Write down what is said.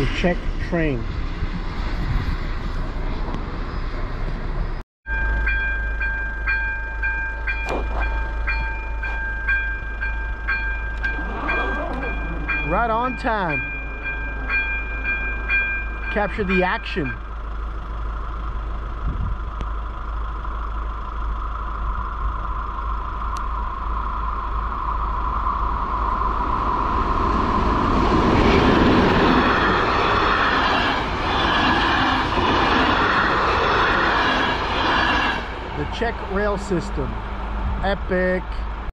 the Czech train. Right on time. Capture the action. The Czech rail system. Epic.